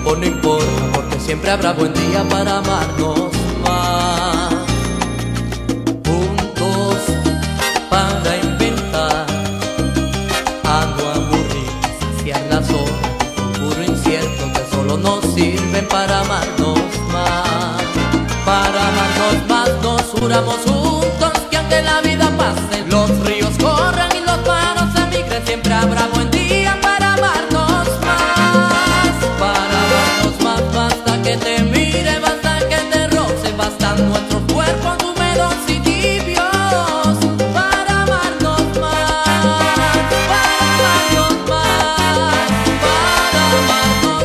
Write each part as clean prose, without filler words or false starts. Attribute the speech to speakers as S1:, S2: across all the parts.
S1: tiempo no importa, porque siempre habrá buen día para amarnos más. Juntos para inventar a no aburrir, saciar las horas, puro incierto que solo nos sirven para amarnos más. Para amarnos más nos juramos juntos que aunque la vida pase, los ríos corran y los mares emigren, siempre habrá buen día para amarnos más. Para amarnos más basta que te mire, basta que te roce, bastan nuestros cuerpos húmedos y tibios. Para amarnos más, para amarnos más, para amarnos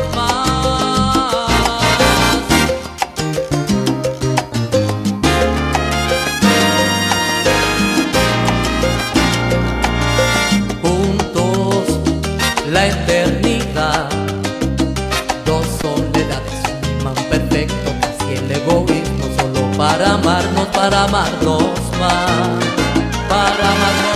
S1: más. Juntos la eternidad, dos soledades, un imán perfecto, casi el egoísmo, solo para amarnos más, para amarnos